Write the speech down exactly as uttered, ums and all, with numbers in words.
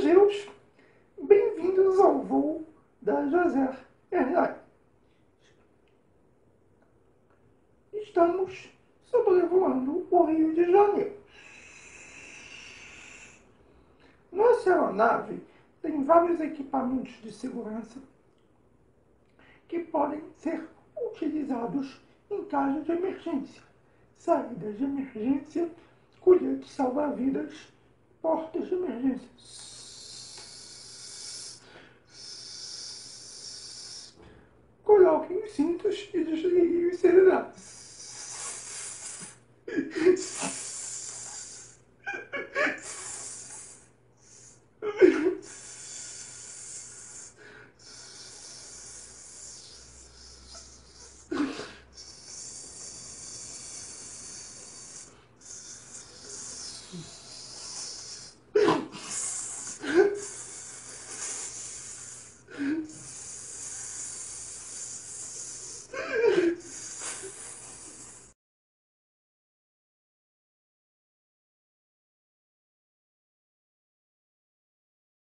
passageiros, bem-vindos ao voo da Jazz Airlines. Estamos sobrevoando o Rio de Janeiro. Nossa aeronave tem vários equipamentos de segurança que podem ser utilizados em caso de emergência. Saídas de emergência, colheres salva-vidas, portas de emergência. Coloquem os cintos e desliguem os celulares.